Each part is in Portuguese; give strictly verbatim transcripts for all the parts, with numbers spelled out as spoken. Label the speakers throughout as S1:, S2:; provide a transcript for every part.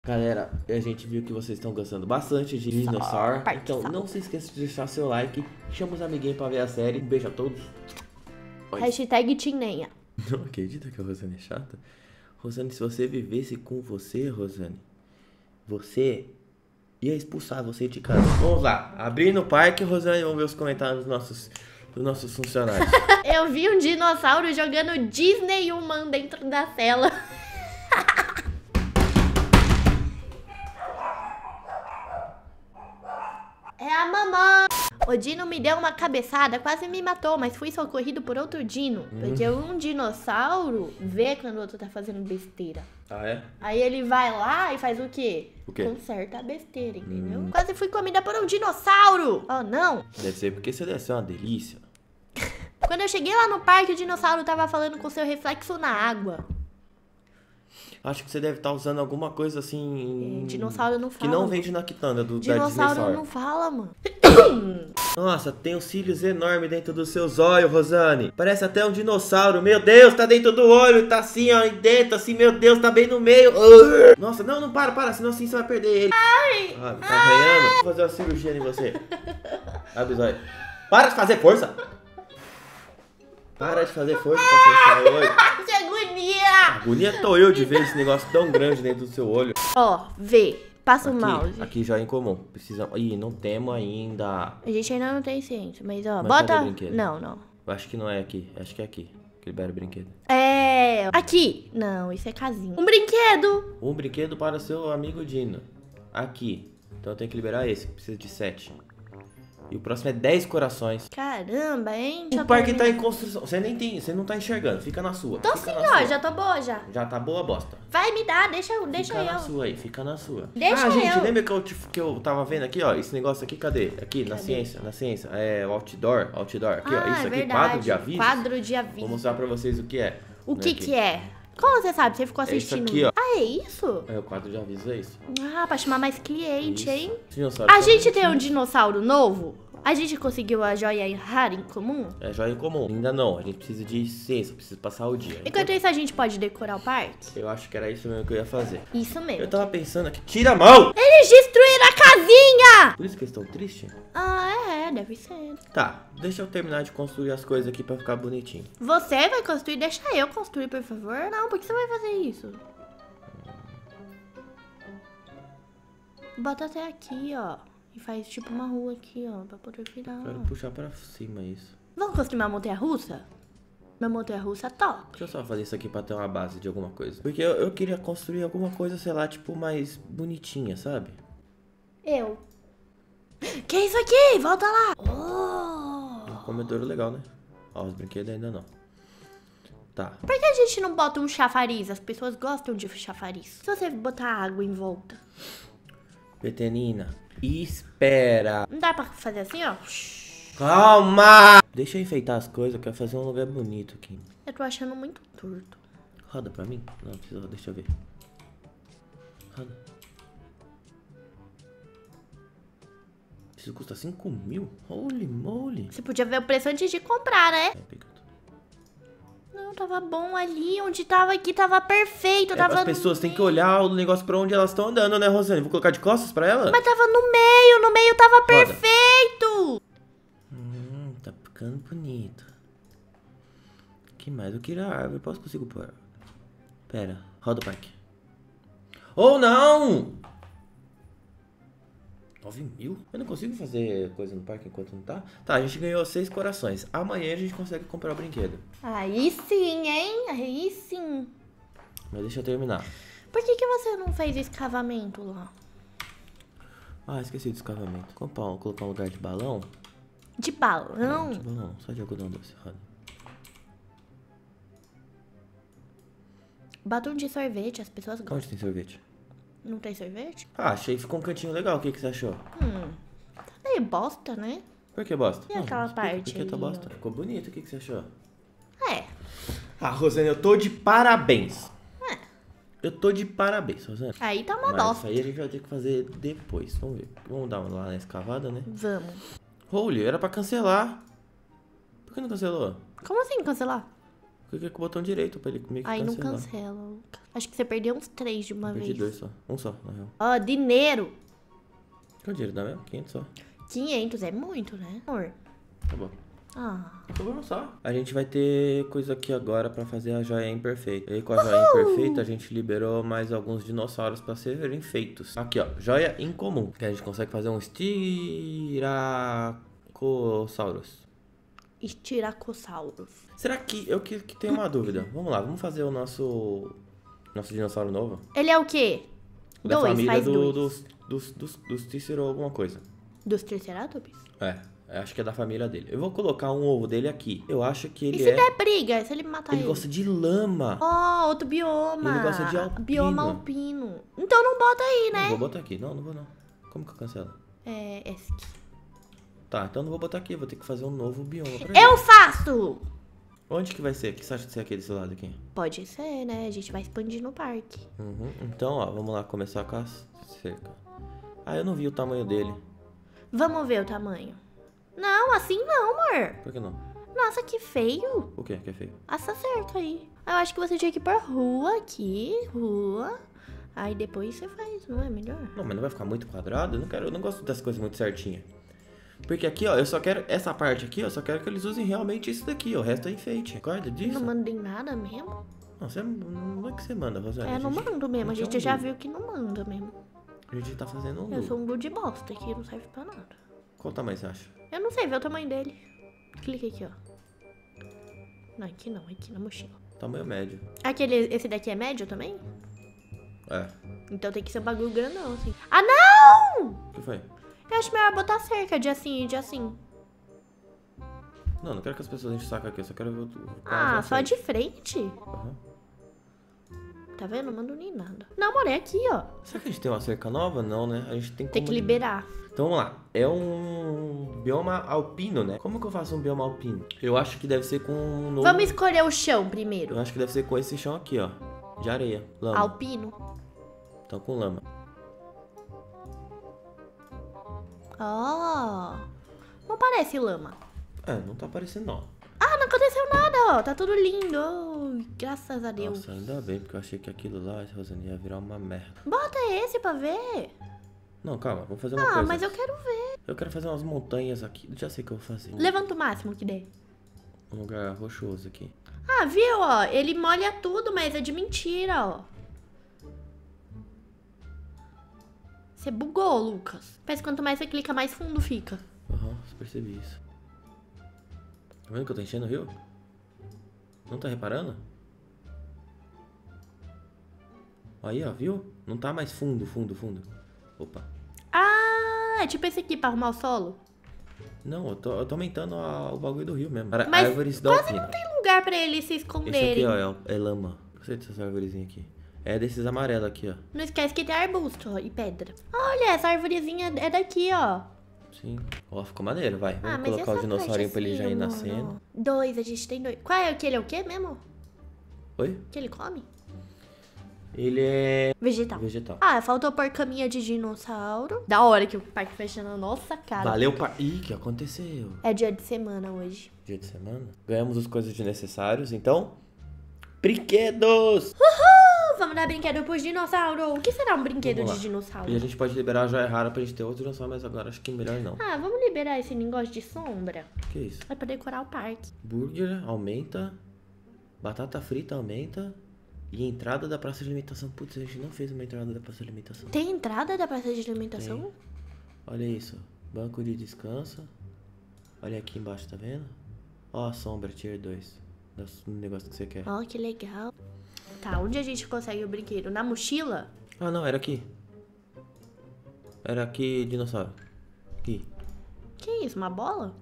S1: Galera, a gente viu que vocês estão gostando bastante de dinossauro. Então não se esqueça de deixar seu like. Chama os amiguinhos pra ver a série. Um beijo a todos.
S2: Oi. Hashtag Tinenha.
S1: Não acredita que a Rosane é chata? Rosane, se você vivesse com você, Rosane, você ia expulsar você de casa. Vamos lá, abrir no parque, Rosane, vamos ver os comentários dos nossos, dos nossos funcionários.
S2: Eu vi um dinossauro jogando Disney Human dentro da cela. É a mamãe. O Dino me deu uma cabeçada, quase me matou, mas fui socorrido por outro Dino. Hum. Porque um dinossauro vê quando o outro tá fazendo besteira.
S1: Ah, é?
S2: Aí ele vai lá e faz o quê?
S1: O quê?
S2: Conserta a besteira, entendeu?
S1: Hum.
S2: Quase fui comida por um dinossauro. Oh, não.
S1: Deve ser porque você deve ser uma delícia.
S2: Quando eu cheguei lá no parque, o dinossauro tava falando com seu reflexo na água.
S1: Acho que você deve estar usando alguma coisa assim...
S2: É, dinossauro não fala.
S1: Que não vende na quitanda do
S2: dinossauro
S1: da Disney
S2: não fala, mano.
S1: Nossa, tem os cílios enormes dentro dos seus olhos, Rosane. Parece até um dinossauro. Meu Deus, tá dentro do olho. Tá assim, ó, dentro, assim, meu Deus, tá bem no meio. Uh! Nossa, não, não, para, para, senão assim você vai perder ele.
S2: Ai,
S1: ah, tá arranhando? Vou fazer uma cirurgia em você. Abre os olhos. Para de fazer força. Para de fazer força pra fechar o olho.
S2: Que agonia!
S1: Agonia tô eu de ver esse negócio tão grande dentro do seu olho.
S2: Ó, vê. Passa o
S1: aqui,
S2: mouse.
S1: Aqui já é incomum. Precisa... Ih, não temos ainda.
S2: A gente ainda não tem ciência, mas ó,
S1: mas
S2: bota...
S1: brinquedo?
S2: Não, não.
S1: Eu acho que não é aqui. Acho que é aqui. Que libera o brinquedo.
S2: É... Aqui. Não, isso é casinha. Um brinquedo.
S1: Um brinquedo para seu amigo Dino. Aqui. Então eu tenho que liberar esse. Precisa de sete. E o próximo é dez corações.
S2: Caramba, hein?
S1: O parque tá em construção. Você nem tem, você não tá enxergando. Fica na sua.
S2: Tô
S1: fica
S2: sim,
S1: na
S2: ó.
S1: sua.
S2: Já tô boa, já.
S1: Já tá boa a bosta.
S2: Vai, me dá. Deixa, deixa
S1: fica
S2: eu.
S1: Fica na sua aí. Fica na sua.
S2: Deixa
S1: ah,
S2: eu.
S1: gente, lembra que eu, que eu tava vendo aqui, ó? Esse negócio aqui, cadê? Aqui, cadê? na ciência. Na ciência. É o outdoor. Outdoor. Aqui,
S2: ah,
S1: ó. Isso
S2: é
S1: aqui,
S2: verdade.
S1: quadro de aviso.
S2: Quadro de aviso.
S1: Vou mostrar pra vocês o que é.
S2: O que que é? Como você sabe? Você ficou assistindo?
S1: É isso aqui, ó.
S2: Ah, é isso?
S1: É o quadro de aviso, é isso.
S2: Ah, pra chamar mais cliente,
S1: isso.
S2: hein?
S1: Dinossauro
S2: a gente tem um dinossauro novo? A gente conseguiu a joia rara em comum?
S1: É joia em comum. Ainda não. A gente precisa de ciência, precisa passar o dia.
S2: Enquanto então, isso, a gente pode decorar o parque?
S1: Eu acho que era isso mesmo que eu ia fazer.
S2: Isso mesmo.
S1: Eu tava pensando aqui. Tira a mão!
S2: Eles destruíram a casinha!
S1: Por isso que eles estão tristes?
S2: Ah, é. Deve ser.
S1: Tá. Deixa eu terminar de construir as coisas aqui pra ficar bonitinho.
S2: Você vai construir? Deixa eu construir, por favor. Não, por que você vai fazer isso? Bota até aqui, ó. E faz tipo uma rua aqui, ó, pra poder virar.
S1: Quero puxar pra cima isso.
S2: Vamos construir uma montanha-russa? Uma montanha-russa top.
S1: Deixa eu só fazer isso aqui pra ter uma base de alguma coisa. Porque eu, eu queria construir alguma coisa, sei lá, tipo, mais bonitinha, sabe?
S2: Eu. Que é isso aqui? Volta lá. Oh.
S1: Um comedouro legal, né? Ó, os brinquedos ainda não. Tá.
S2: Por que a gente não bota um chafariz? As pessoas gostam de chafariz. Se você botar água em volta.
S1: Petenina, espera.
S2: Não dá pra fazer assim, ó?
S1: Calma! Deixa eu enfeitar as coisas, eu quero fazer um lugar bonito aqui.
S2: Eu tô achando muito torto.
S1: Roda pra mim? Não, precisa, deixa eu ver. Roda. Isso custa cinco mil? Holy moly.
S2: Você podia ver o preço antes de comprar, né?
S1: É, pegando.
S2: Não, tava bom ali, onde tava aqui, tava perfeito,
S1: É,
S2: tava
S1: as pessoas têm que olhar o negócio pra onde elas estão andando, né, Rosane? Vou colocar de costas pra ela?
S2: Mas tava no meio, no meio tava perfeito!
S1: Hum, tá ficando bonito. Que mais? Eu queria a árvore, posso consigo pôr? Pera, roda o parque. Ou não! nove mil? Eu não consigo fazer coisa no parque enquanto não tá? Tá, a gente ganhou seis corações. Amanhã a gente consegue comprar o brinquedo.
S2: Aí sim, hein? Aí sim.
S1: Mas deixa eu terminar.
S2: Por que que você não fez escavamento lá?
S1: Ah, esqueci do escavamento. Colocar, colocar um lugar de balão?
S2: De balão?
S1: Não, de balão, só de algodão doce. Roda.
S2: Batom de sorvete, as pessoas gostam.
S1: Onde tem sorvete?
S2: Não tem sorvete?
S1: Ah, achei que ficou um cantinho legal. O que, que você achou?
S2: Hum, tá meio bosta, né?
S1: Por que bosta?
S2: E aquela
S1: explica
S2: parte
S1: Por que tá
S2: ali,
S1: bosta?
S2: ó?
S1: Ficou bonito. O que, que você achou?
S2: É.
S1: Ah, Rosane, eu tô de parabéns.
S2: É.
S1: Eu tô de parabéns, Rosane.
S2: Aí tá uma
S1: Mas
S2: bosta.
S1: isso aí a gente vai ter que fazer depois. Vamos ver. Vamos dar uma lá na escavada, né?
S2: Vamos.
S1: Holy, era pra cancelar. Por que não cancelou?
S2: Como assim cancelar?
S1: Clica com o botão direito pra ele meio que
S2: Aí não
S1: cancelar.
S2: cancela. Acho que você perdeu uns três de uma
S1: Perdi
S2: vez.
S1: dois só. Um só, na real.
S2: Ó, dinheiro.
S1: Quanto dinheiro dá mesmo? quinhentos só.
S2: quinhentos é muito, né, amor?
S1: Tá bom.
S2: Ah.
S1: Então só. A gente vai ter coisa aqui agora pra fazer a joia imperfeita. E aí com a joia imperfeita a gente liberou mais alguns dinossauros pra serem feitos. Aqui ó, joia incomum. Que a gente consegue fazer um Styracosaurus.
S2: Estiracossauros.
S1: Será que... Eu que, que tenho uma dúvida. Vamos lá, vamos fazer o nosso... Nosso dinossauro novo.
S2: Ele é o quê?
S1: Da
S2: Dois,
S1: família
S2: faz
S1: do,
S2: dois.
S1: dos, dos, dos, dos Tícero alguma coisa.
S2: Dos Triceratops?
S1: É, acho que é da família dele. Eu vou colocar um ovo dele aqui. Eu acho que
S2: E
S1: ele
S2: se
S1: é...
S2: der briga? Se ele matar ele?
S1: Ele gosta de lama.
S2: Ó, outro bioma.
S1: Ele gosta de alpino.
S2: Bioma alpino. Então não bota aí,
S1: Não
S2: né?
S1: vou botar aqui. Não, não vou não. Como que eu cancelo?
S2: É, ESC.
S1: Tá, então não vou botar aqui. Vou ter que fazer um novo bioma pra ele.
S2: Eu faço!
S1: Onde que vai ser? O que você acha de ser aqui desse lado aqui?
S2: Pode ser, né? A gente vai expandir no parque.
S1: Uhum. Então, ó, vamos lá começar com a cerca. Ah, eu não vi o tamanho dele.
S2: Vamos ver o tamanho. Não, assim não, amor.
S1: Por que não?
S2: Nossa, que feio.
S1: O que que é feio?
S2: Assa certo aí. Eu acho que você tinha que pôr rua aqui, rua. Aí depois você faz, não é melhor?
S1: Não, mas não vai ficar muito quadrado? Eu não quero, eu não gosto das coisas muito certinhas. Porque aqui, ó, eu só quero essa parte aqui, ó, eu só quero que eles usem realmente isso daqui, ó. O resto é enfeite. Acorda disso?
S2: Não mandem nada mesmo?
S1: Não, você, não é que você manda, Rosane.
S2: É, não
S1: gente-
S2: mando mesmo. A
S1: é
S2: gente
S1: um
S2: já
S1: lu.
S2: viu que não manda mesmo.
S1: A gente tá fazendo um
S2: Eu
S1: lu.
S2: sou um lu de bosta que não serve pra nada.
S1: Qual tamanho você acha?
S2: Eu não sei, vê o tamanho dele. Clica aqui, ó. Não, aqui não, aqui na mochila.
S1: Tamanho médio.
S2: Aquele, esse daqui é médio também?
S1: É.
S2: Então tem que ser um bagulho grandão, assim. Ah, não!
S1: O que foi?
S2: Eu acho melhor botar cerca de assim e de assim.
S1: Não, não quero que as pessoas enchem o saco aqui, eu só quero ver o... o
S2: Ah,
S1: quadro
S2: só
S1: certo.
S2: de frente?
S1: Aham.
S2: Tá vendo? Não mando nem nada. Não, amor, é aqui, ó.
S1: Será que a gente tem uma cerca nova? Não, né? A gente tem
S2: Tem que
S1: como-
S2: liberar.
S1: Então vamos lá. É um bioma alpino, né? Como que eu faço um bioma alpino? Eu acho que deve ser com um novo...
S2: Vamos escolher o chão primeiro.
S1: Eu acho que deve ser com esse chão aqui, ó. De areia. Lama.
S2: Alpino.
S1: Então com lama.
S2: Ó. Não parece lama.
S1: É, não tá aparecendo não.
S2: Ah, não aconteceu nada, ó. Tá tudo lindo. Oh, graças a Deus.
S1: Nossa, ainda bem, porque eu achei que aquilo lá, Rosane, ia virar uma merda.
S2: Bota esse pra ver.
S1: Não, calma, vamos fazer uma
S2: Ah,
S1: coisa.
S2: mas eu quero ver.
S1: Eu quero fazer umas montanhas aqui. Já sei o que eu vou fazer.
S2: Levanta o máximo que der.
S1: Um lugar rochoso aqui.
S2: Ah, viu, ó? Ele molha tudo, mas é de mentira, ó. Você bugou, Lucas. Parece que quanto mais você clica, mais fundo fica.
S1: Aham, uhum, percebi isso. Tá vendo que eu tô enchendo o rio? Não tá reparando? Aí, ó, viu? Não tá mais fundo, fundo, fundo. Opa.
S2: Ah, é tipo esse aqui pra arrumar o solo.
S1: Não, eu tô, eu tô aumentando a- o bagulho do rio mesmo. Para
S2: Mas
S1: árvores da
S2: quase
S1: alpina.
S2: não tem lugar pra eles se
S1: Esse aqui,
S2: esconderem.
S1: ó, é, é lama. Gostei dessas árvorezinhas aqui. É desses amarelos aqui, ó.
S2: Não esquece que tem arbusto, ó, e pedra. Olha, essa arvorezinha é daqui, ó.
S1: Sim. Ó, ficou maneiro, vai. Vamos
S2: Ah, mas
S1: colocar o
S2: essa
S1: dinossaurinho
S2: parte
S1: pra ele já
S2: assim,
S1: ir
S2: amor,
S1: nascendo.
S2: ó. Dois, a gente tem dois. Qual é aquele? É o quê mesmo?
S1: Oi?
S2: Que ele come?
S1: Ele é
S2: Vegetal.
S1: vegetal.
S2: Ah, faltou pôr caminha de dinossauro. Da hora que o parque fecha na nossa cara.
S1: Valeu, par... Ih, o que aconteceu?
S2: É dia de semana hoje.
S1: Dia de semana. Ganhamos as coisas desnecessários, então... Brinquedos!
S2: Uh, vamos dar brinquedo pros dinossauros. O que será um brinquedo
S1: Vamos
S2: de
S1: lá.
S2: dinossauro?
S1: E a gente pode liberar a joia rara pra gente ter outro dinossauro, mas agora acho que melhor não.
S2: Ah, vamos liberar esse negócio de sombra.
S1: Que isso?
S2: É pra decorar o parque.
S1: Burger aumenta. Batata frita aumenta. E entrada da praça de alimentação. Putz, a gente não fez uma entrada da praça de alimentação.
S2: Tem entrada da praça de alimentação?
S1: Olha isso. Banco de descanso. Olha aqui embaixo, tá vendo? Ó a sombra, tier dois. Do negócio que você quer.
S2: Ó, que legal. Tá, onde a gente consegue o brinquedo? Na mochila?
S1: Ah, não, era aqui. Era aqui, dinossauro. Aqui.
S2: Que isso, uma bola?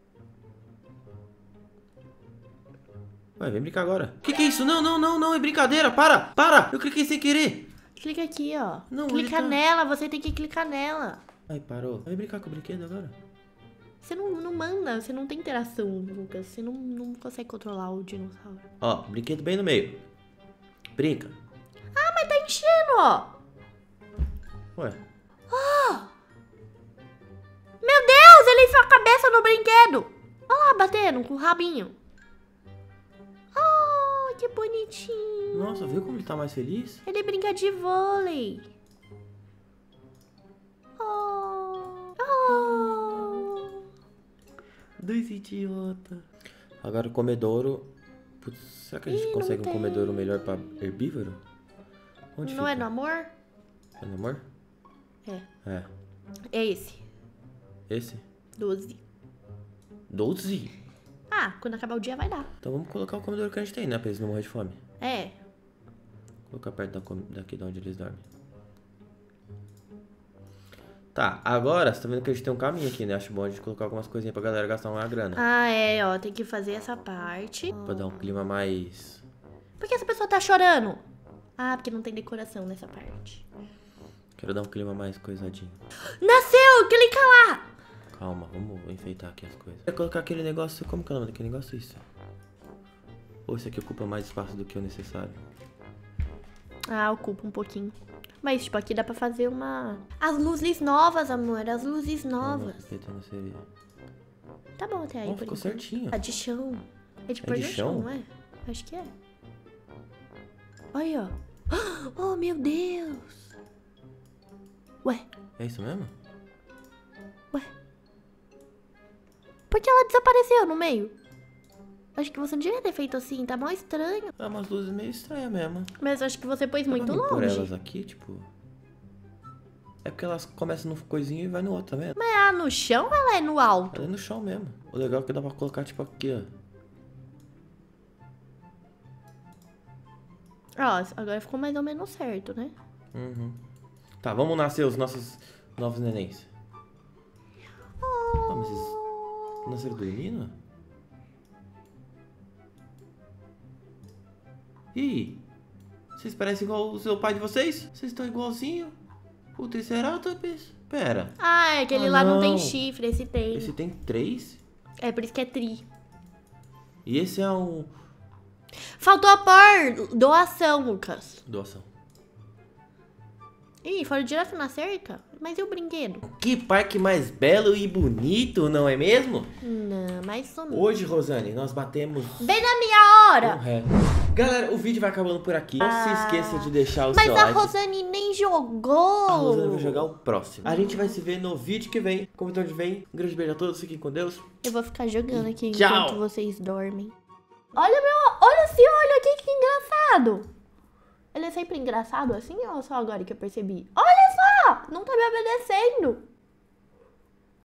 S1: Ué, vem brincar agora. Que que é isso? Não, não, não, não, é brincadeira. Para, para. Eu cliquei sem querer.
S2: Clica aqui, ó.
S1: Não,
S2: Clica
S1: ele tá-
S2: nela, você tem que clicar nela.
S1: Ai, parou. Vai brincar com o brinquedo agora?
S2: Você não, não manda, você não tem interação, Lucas. Você não, não consegue controlar o dinossauro.
S1: Ó, brinquedo bem no meio. Brinca.
S2: Ah, mas tá enchendo, ó.
S1: Ué.
S2: Meu Deus, ele enfiou a cabeça no brinquedo. Olha lá, batendo com o rabinho. Ah, que bonitinho.
S1: Nossa, viu como ele tá mais feliz?
S2: Ele brinca de vôlei. Oh. Oh.
S1: Dois idiotas. Agora o comedouro. Putz, será que a gente
S2: Ih,
S1: consegue um
S2: não tem.
S1: comedouro melhor pra herbívoro? Onde
S2: Não
S1: fica?
S2: é no amor?
S1: É no amor?
S2: É.
S1: É.
S2: É esse.
S1: Esse?
S2: doze.
S1: doze?
S2: Ah, quando acabar o dia vai dar.
S1: Então vamos colocar o comedouro que a gente tem, né? Pra eles não morrer de fome.
S2: É.
S1: Colocar perto da com- daqui de onde eles dormem. Tá, agora você tá vendo que a gente tem um caminho aqui, né? Acho bom a gente colocar algumas coisinhas pra galera gastar uma grana.
S2: Ah, é, ó. Tem que fazer essa parte.
S1: Pra dar um clima mais...
S2: Por que essa pessoa tá chorando? Ah, porque não tem decoração nessa parte.
S1: Quero dar um clima mais coisadinho.
S2: Nasceu! Clica lá!
S1: Calma, vamos enfeitar aqui as coisas. Quer colocar aquele negócio... Como que é o nome daquele negócio? Isso. Ou isso aqui ocupa mais espaço do que o necessário?
S2: Ah, ocupa um pouquinho. Mas, tipo, aqui dá pra fazer uma... As luzes novas, amor. As luzes novas.
S1: Não seria.
S2: Tá bom até aí,
S1: Oh,
S2: por
S1: ficou
S2: enquanto.
S1: certinho.
S2: A de chão. É de
S1: É
S2: pôr
S1: de
S2: no
S1: chão?
S2: chão, não é? Acho que é. Olha, ó. Oh, meu Deus. Ué,
S1: É isso mesmo?
S2: ué. Por que ela desapareceu no meio? Acho que você não devia ter feito assim, tá mó estranho.
S1: É umas luzes meio estranhas mesmo.
S2: Mas acho que você pôs muito
S1: Dá pra mim pôr
S2: longe.
S1: elas aqui, tipo... É porque elas começam no coisinho e vai no outro, tá vendo?
S2: Mas ela no chão ou ela é no alto?
S1: Ela é no chão mesmo. O legal é que dá pra colocar, tipo, aqui, ó.
S2: Ó, agora ficou mais ou menos certo, né?
S1: Uhum. Tá, vamos nascer os nossos novos nenéns. Ah, mas vocês nasceram dormindo? Ih, vocês parecem igual o seu pai de vocês? Vocês estão igualzinho? O Triceratops? Pera,
S2: Ah, é aquele
S1: Ah,
S2: lá não tem
S1: não.
S2: chifre, esse tem.
S1: esse tem três?
S2: É por isso que é tri.
S1: E esse é um...
S2: Faltou pôr doação, Lucas.
S1: Doação.
S2: Ih, foram direto na cerca? Mas e o brinquedo?
S1: Que parque mais belo e bonito, não é mesmo?
S2: Não, mais sumiu.
S1: Hoje, Rosane, nós batemos
S2: Bem na minha hora!
S1: um recorde. Galera, o vídeo vai acabando por aqui. Não se esqueça de deixar o
S2: Mas
S1: seu
S2: a
S1: like.
S2: Rosane nem jogou!
S1: A Rosane vai jogar o próximo. A gente vai se ver no vídeo que vem. Como então de vem. Um grande beijo a todos, fiquem com Deus.
S2: Eu vou ficar jogando aqui
S1: Tchau.
S2: enquanto vocês dormem. Olha meu... Olha esse olho aqui, que engraçado! Ele é sempre engraçado assim ou só agora que eu percebi? Olha só! Não tá me obedecendo!